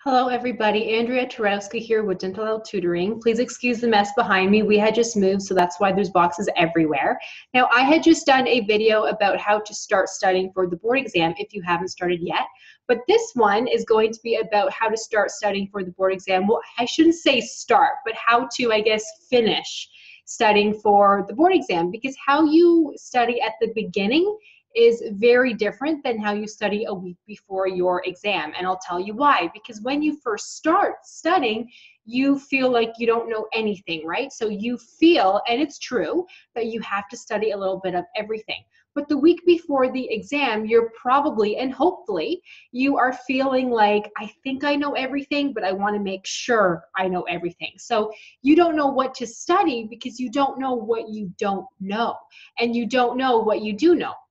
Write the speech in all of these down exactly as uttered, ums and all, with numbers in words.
Hello everybody, Andrea Twarowski here with Dentalelle Tutoring. Please excuse the mess behind me. We had just moved, so that's why there's boxes everywhere. Now, I had just done a video about how to start studying for the board exam if you haven't started yet. But this one is going to be about how to start studying for the board exam. Well, I shouldn't say start, but how to, I guess, finish studying for the board exam, because how you study at the beginning is very different than how you study a week before your exam. And I'll tell you why. Because when you first start studying, you feel like you don't know anything, right? So you feel, and it's true, that you have to study a little bit of everything. But the week before the exam, you're probably, and hopefully, you are feeling like, I think I know everything, but I want to make sure I know everything. So you don't know what to study because you don't know what you don't know, and you don't know what you do know.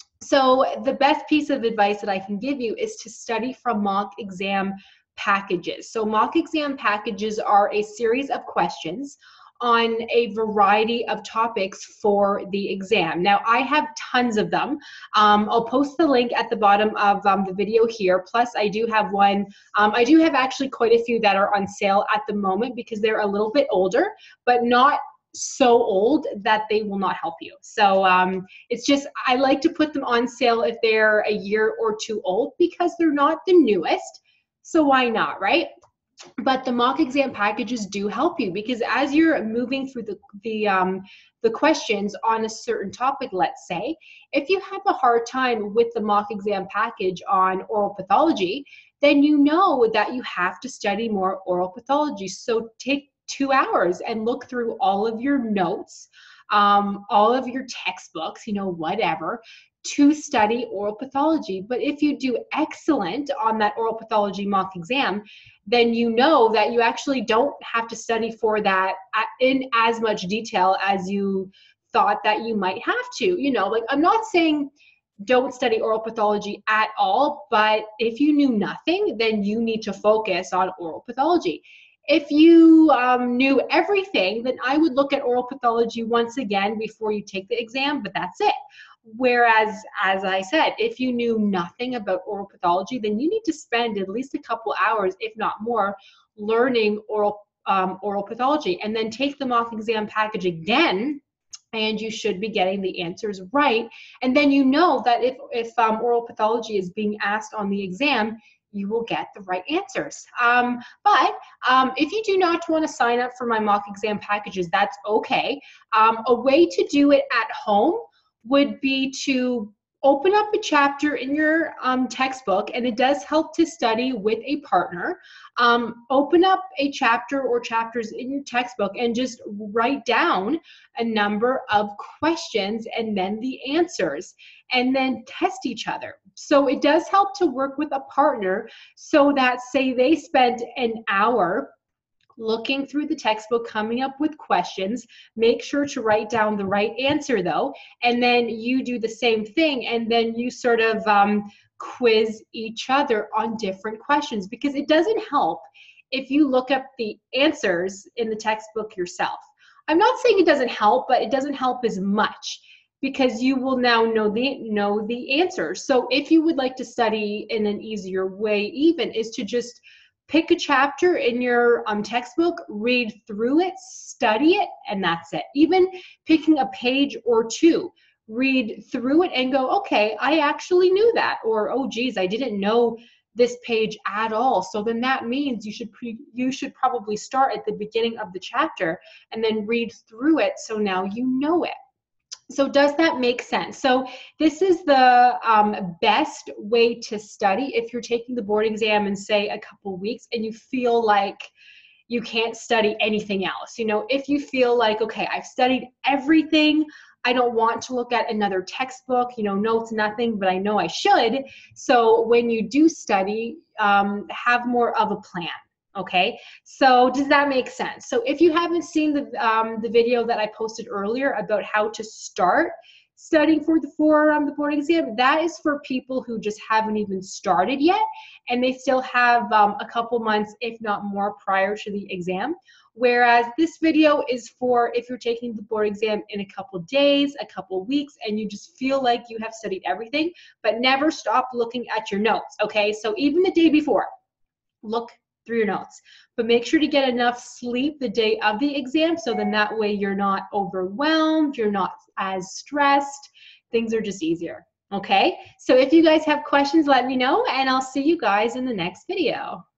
So the best piece of advice that I can give you is to study from mock exam packages. So mock exam packages are a series of questions on a variety of topics for the exam. Now, I have tons of them. Um, I'll post the link at the bottom of um, the video here. Plus, I do have one. Um, I do have actually quite a few that are on sale at the moment because they're a little bit older, but not so old that they will not help you. So um, it's just, I like to put them on sale if they're a year or two old because they're not the newest. So why not, right? But the mock exam packages do help you because as you're moving through the, the, um, the questions on a certain topic, let's say, if you have a hard time with the mock exam package on oral pathology, then you know that you have to study more oral pathology. So take two hours and look through all of your notes, um, all of your textbooks, you know, whatever, to study oral pathology. But if you do excellent on that oral pathology mock exam, then you know that you actually don't have to study for that in as much detail as you thought that you might have to. You know, like, I'm not saying don't study oral pathology at all, but if you knew nothing, then you need to focus on oral pathology. If you um, knew everything, then I would look at oral pathology once again before you take the exam, but that's it. Whereas, as I said, if you knew nothing about oral pathology, then you need to spend at least a couple hours, if not more, learning oral, um, oral pathology, and then take the mock exam package again, and you should be getting the answers right. And then you know that if, if um, oral pathology is being asked on the exam, you will get the right answers. Um, but um, if you do not want to sign up for my mock exam packages, that's okay. Um, a way to do it at home would be to open up a chapter in your um, textbook, and it does help to study with a partner. Um, open up a chapter or chapters in your textbook and just write down a number of questions and then the answers, and then test each other. So it does help to work with a partner so that, say they spent an hour looking through the textbook, coming up with questions. Make sure to write down the right answer though, and then you do the same thing, and then you sort of um, quiz each other on different questions, because it doesn't help if you look up the answers in the textbook yourself. I'm not saying it doesn't help, but it doesn't help as much because you will now know the know the answers. So if you would like to study in an easier way, even, is to just pick a chapter in your um, textbook, read through it, study it, and that's it. Even picking a page or two, read through it and go, okay, I actually knew that, or oh geez, I didn't know this page at all. So then that means you should pre you should probably start at the beginning of the chapter and then read through it, so now you know it. So does that make sense? So this is the um, best way to study if you're taking the board exam in, say, a couple weeks and you feel like you can't study anything else. You know, if you feel like, okay, I've studied everything, I don't want to look at another textbook, you know, notes, nothing, but I know I should. So when you do study, um, have more of a plan. Okay, so does that make sense? So if you haven't seen the, um, the video that I posted earlier about how to start studying for the for um, the board exam, that is for people who just haven't even started yet, and they still have um, a couple months, if not more, prior to the exam. Whereas this video is for if you're taking the board exam in a couple days, a couple weeks, and you just feel like you have studied everything, but never stop looking at your notes, okay? So even the day before, look through your notes. But make sure to get enough sleep the day of the exam, so then that way you're not overwhelmed, you're not as stressed, things are just easier. Okay, so if you guys have questions, let me know, and I'll see you guys in the next video.